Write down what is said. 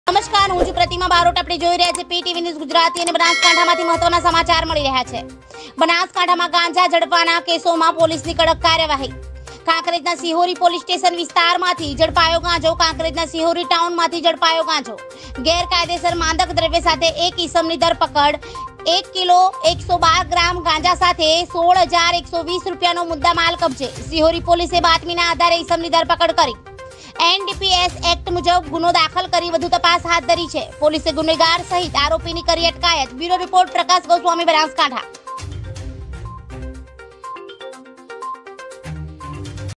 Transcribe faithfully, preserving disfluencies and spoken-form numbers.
નમસ્કાર, હું છું પ્રતિમા બારોટ. આપણે જોઈ રહ્યા છીએ પીટીવી ન્યૂઝ ગુજરાતી અને બનાસકાંઠામાંથી મહત્વના સમાચાર મળી રહ્યા છે. બનાસકાંઠામાં ગાંજા ઝડપાના કેસોમાં પોલીસની કડક કાર્યવાહી. કાંકરેજના સિહોરી પોલીસ સ્ટેશન વિસ્તારમાંથી ઝડપાયો ગાંજો. કાંકરેજના સિહોરી ટાઉનમાંથી ઝડપાયો ગાંજો. ગેરકાયદેસર માદક દ્રવ્ય સાથે એક ઈસમની ધરપકડ. એક કિલો એકસો બાર ગ્રામ ગાંજા સાથે સોળ હજાર એકસો વીસ રૂપિયાનો મુદ્દામાલ કબજે. સિહોરી પોલીસે બાતમીના આધારે ઈસમની ધરપકડ કરી એનડીપીએસ એક્ટ મુજબ ગુનો દાખલ કરી વધુ તપાસ હાથ ધરી છે. પોલીસે ગુનેગાર સહિત આરોપીની કરી અટકાયત. Bureau report Prakash Goswami, Banaskantha.